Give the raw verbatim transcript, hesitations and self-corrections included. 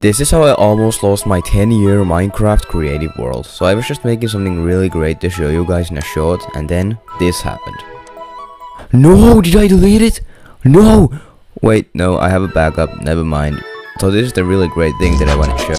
This is how I almost lost my ten year Minecraft creative world. So I was just making something really great to show you guys in a short, and then this happened. No, did I delete it? No! Wait, no, I have a backup, never mind. So this is the really great thing that I want to show.